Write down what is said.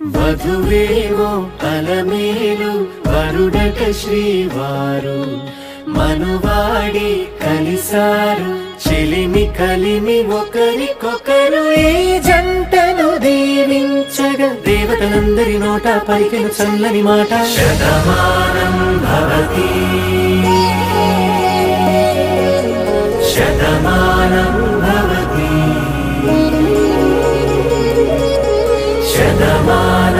వధువేవో అలమేలు వరుడట శ్రీవారు మనువాడి కలిసారు చెలిమి కలిమి ఒకరికొకరు ఈ జంటను దీవించగా దేవతలందరి నోట పలికిన చల్లని మాట శతమానం భవతి శతమానం భవతి శతమానం